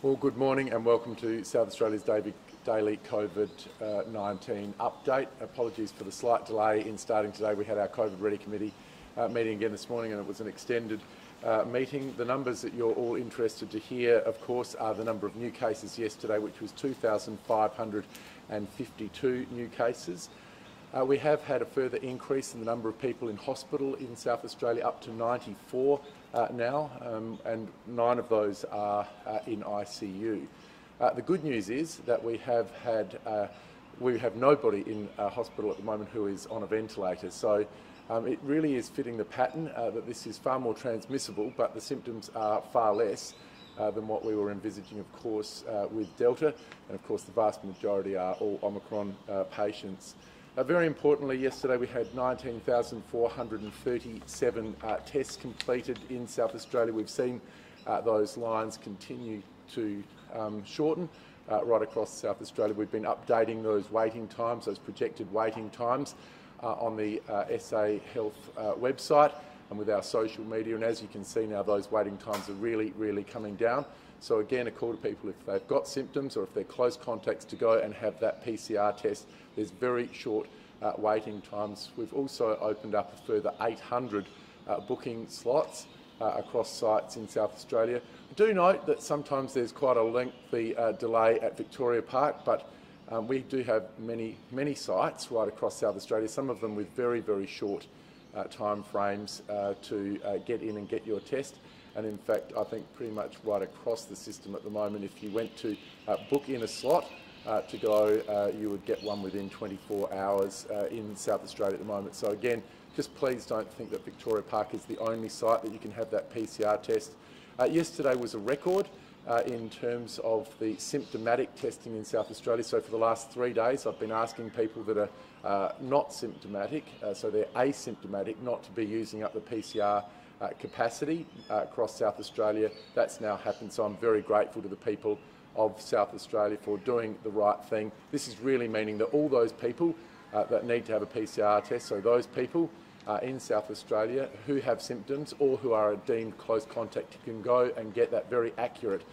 Well, good morning and welcome to South Australia's daily COVID-19 update. Apologies for the slight delay in starting today. We had our COVID Ready Committee meeting again this morning, and it was an extended meeting. The numbers that you're all interested to hear, of course, are the number of new cases yesterday, which was 2,552 new cases. We have had a further increase in the number of people in hospital in South Australia, up to 94 now, and 9 of those are in ICU. The good news is that we have nobody in hospital at the moment who is on a ventilator. So it really is fitting the pattern that this is far more transmissible, but the symptoms are far less than what we were envisaging, of course, with Delta, and of course the vast majority are all Omicron patients. Very importantly, yesterday we had 19,437 tests completed in South Australia. We've seen those lines continue to shorten right across South Australia. We've been updating those waiting times, those projected waiting times on the SA Health website and with our social media, and as you can see now, those waiting times are really coming down. So again, a call to people, if they've got symptoms or if they're close contacts, to go and have that PCR test. There's very short waiting times. We've also opened up a further 800 booking slots across sites in South Australia. Do note that sometimes there's quite a lengthy delay at Victoria Park, but we do have many sites right across South Australia, some of them with very short time frames to get in and get your test. And in fact, I think pretty much right across the system at the moment, if you went to book in a slot to go, you would get one within 24 hours in South Australia at the moment. So again, just please don't think that Victoria Park is the only site that you can have that PCR test. Yesterday was a record in terms of the symptomatic testing in South Australia. So for the last 3 days, I've been asking people that are not symptomatic, so they're asymptomatic, not to be using up the PCR capacity across South Australia. That's now happened, so I'm very grateful to the people of South Australia for doing the right thing. This is really meaning that all those people that need to have a PCR test, so those people in South Australia who have symptoms or who are a deemed close contact, can go and get that very accurate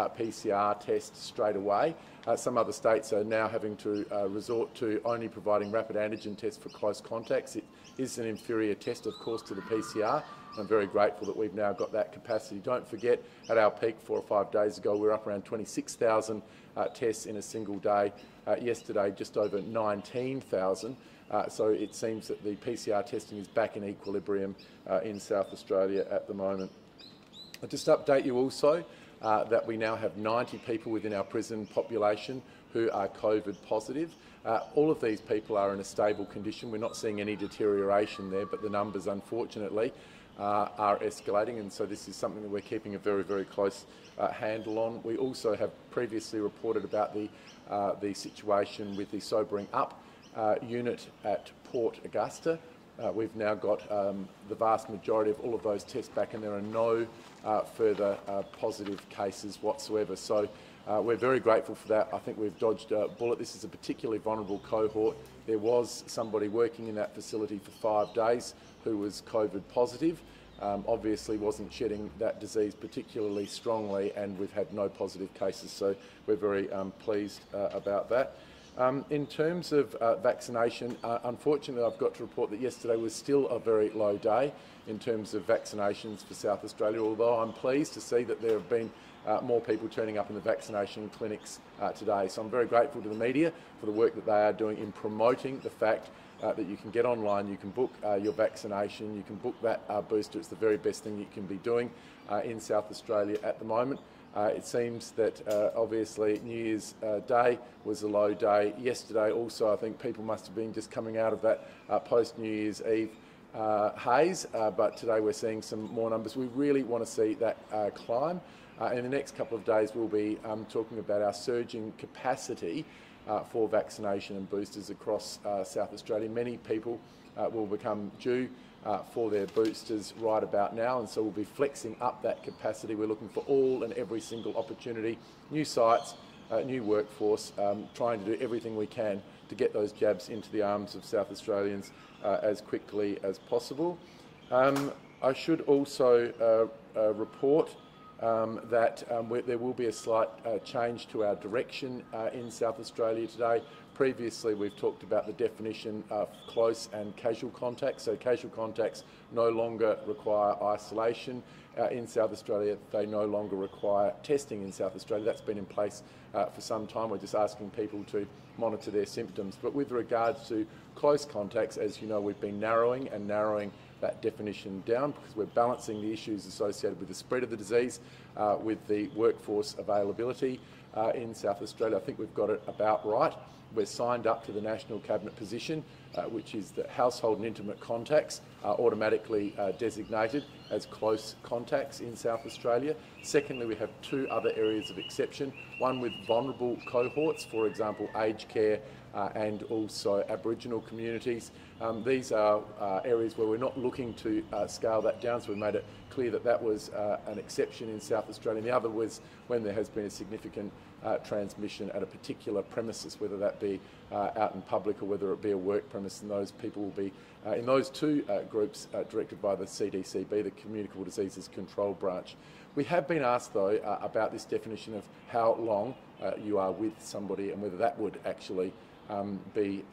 PCR test straight away. Some other states are now having to resort to only providing rapid antigen tests for close contacts. It is an inferior test, of course, to the PCR. I'm very grateful that we've now got that capacity. Don't forget, at our peak 4 or 5 days ago, we were up around 26,000 tests in a single day. Yesterday, just over 19,000. So it seems that the PCR testing is back in equilibrium in South Australia at the moment. I'll just update you also that we now have 90 people within our prison population who are COVID positive. All of these people are in a stable condition. We're not seeing any deterioration there, but the numbers, unfortunately, are escalating, and so this is something that we're keeping a very close handle on. We also have previously reported about the situation with the sobering up unit at Port Augusta. We've now got the vast majority of all of those tests back, and there are no further positive cases whatsoever. So we're very grateful for that. I think we've dodged a bullet. This is a particularly vulnerable cohort. There was somebody working in that facility for 5 days who was COVID positive. Obviously wasn't shedding that disease particularly strongly, and we've had no positive cases, so we're very pleased about that. In terms of vaccination, unfortunately I've got to report that yesterday was still a very low day in terms of vaccinations for South Australia, although I'm pleased to see that there have been more people turning up in the vaccination clinics today. So I'm very grateful to the media for the work that they are doing in promoting the fact that you can get online, you can book your vaccination, you can book that booster. It's the very best thing you can be doing in South Australia at the moment. It seems that obviously New Year's Day was a low day. Yesterday also, I think people must have been just coming out of that post-New Year's Eve haze, but today we're seeing some more numbers. We really want to see that climb. In the next couple of days, we'll be talking about our surging capacity for vaccination and boosters across South Australia. Many people will become due for their boosters right about now, and so we'll be flexing up that capacity. We're looking for all and every single opportunity, new sites, new workforce, trying to do everything we can to get those jabs into the arms of South Australians as quickly as possible. I should also report there will be a slight change to our direction in South Australia today. Previously, we've talked about the definition of close and casual contacts. So casual contacts no longer require isolation in South Australia. They no longer require testing in South Australia. That's been in place for some time. We're just asking people to monitor their symptoms. But with regards to close contacts, as you know, we've been narrowing that definition down because we're balancing the issues associated with the spread of the disease with the workforce availability in South Australia. I think we've got it about right. We're signed up to the National Cabinet position, which is that household and intimate contacts are automatically designated as close contacts in South Australia. Secondly, we have two other areas of exception, one with vulnerable cohorts, for example, aged care and also Aboriginal communities. These are areas where we're not looking to scale that down, so we made it clear that that was an exception in South Australia. And the other was when there has been a significant transmission at a particular premises, whether that be out in public or whether it be a work premise, and those people will be in those two groups directed by the CDCB, the Communicable Diseases Control Branch. We have been asked, though, about this definition of how long you are with somebody and whether that would actually be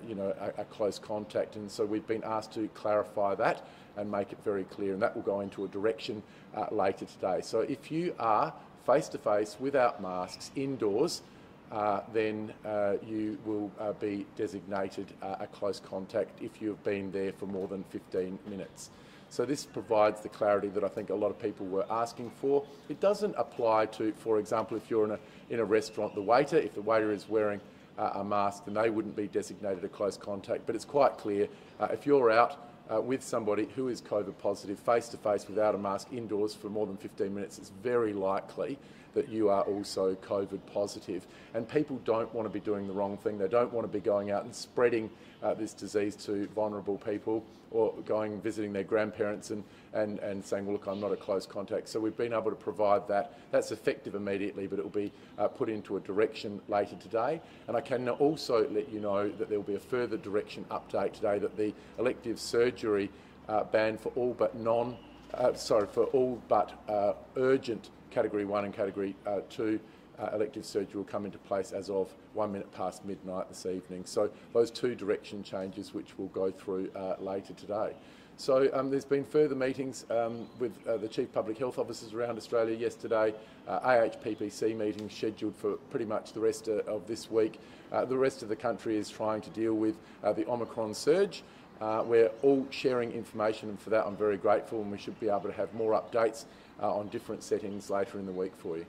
a close contact, and so we've been asked to clarify that and make it very clear, and that will go into a direction later today. So if you are face-to-face without masks indoors, then you will be designated a close contact if you've been there for more than 15 minutes. So this provides the clarity that I think a lot of people were asking for. It doesn't apply to, for example, if you're in a restaurant, the waiter, if the waiter is wearing a mask, then they wouldn't be designated a close contact. But it's quite clear, if you're out with somebody who is COVID positive, face-to-face without a mask indoors for more than 15 minutes, it's very likely that you are also COVID positive. And people don't want to be doing the wrong thing. They don't want to be going out and spreading this disease to vulnerable people, or going and visiting their grandparents and saying, well, look, I'm not a close contact. So we've been able to provide that. That's effective immediately, but it will be put into a direction later today. And I can also let you know that there will be a further direction update today, that the elective surgery ban for all but urgent Category 1 and Category 2 elective surgery will come into place as of 1 minute past midnight this evening. So those two direction changes which we'll go through later today. So there's been further meetings with the Chief Public Health Officers around Australia yesterday, AHPPC meetings scheduled for pretty much the rest of this week. The rest of the country is trying to deal with the Omicron surge. We're all sharing information, and for that I'm very grateful, and we should be able to have more updates on different settings later in the week for you.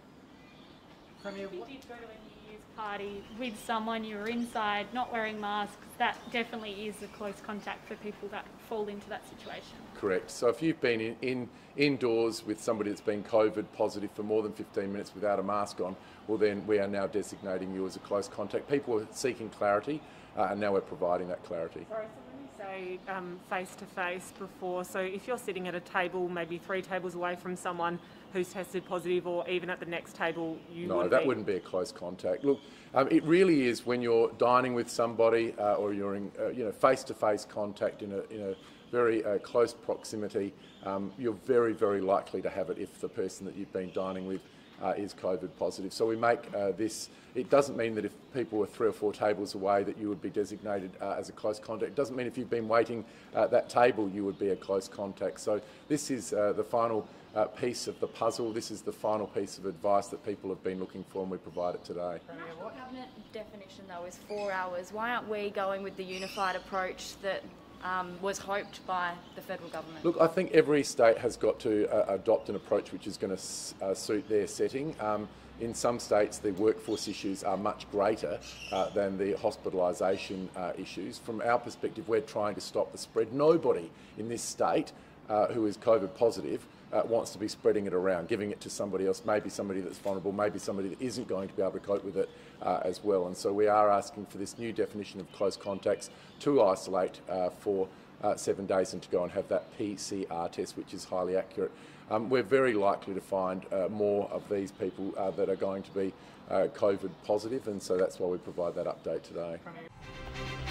If you did go to a New Year's party with someone, you were inside, not wearing masks, that definitely is a close contact for people that fall into that situation. Correct. So if you've been indoors with somebody that's been COVID positive for more than 15 minutes without a mask on, well then we are now designating you as a close contact. People were seeking clarity, and now we're providing that clarity. Sorry, so when you say face-to-face before, so if you're sitting at a table maybe 3 tables away from someone who's tested positive, or even at the next table, wouldn't be a close contact. Look, it really is when you're dining with somebody or you're in face-to-face contact in a very close proximity, you're very, very likely to have it if the person that you've been dining with is COVID positive. So we make this, it doesn't mean that if people were 3 or 4 tables away that you would be designated as a close contact. It doesn't mean if you've been waiting at that table you would be a close contact. So this is the final piece of the puzzle. This is the final piece of advice that people have been looking for, and we provide it today. The National Cabinet definition, though, is 4 hours. Why aren't we going with the unified approach that was hoped by the federal government? Look, I think every state has got to adopt an approach which is going to suit their setting. In some states, the workforce issues are much greater than the hospitalisation issues. From our perspective, we're trying to stop the spread. Nobody in this state who is COVID positive wants to be spreading it around, giving it to somebody else, maybe somebody that's vulnerable, maybe somebody that isn't going to be able to cope with it as well. And so we are asking for this new definition of close contacts to isolate for 7 days and to go and have that PCR test, which is highly accurate. We're very likely to find more of these people that are going to be COVID positive, and so that's why we provide that update today.